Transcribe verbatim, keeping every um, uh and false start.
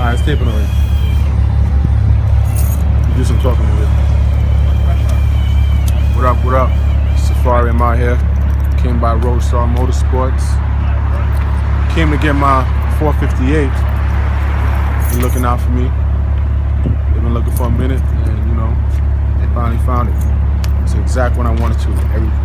Alright, it's taping already. Do some talking with it. What up, what up? Safaree, I'm out here. Came by Roadstar Motorsports. Came to get my four fifty-eight. Been looking out for me. They've been looking for a minute, and you know, they finally found it. It's exact what I wanted to. Every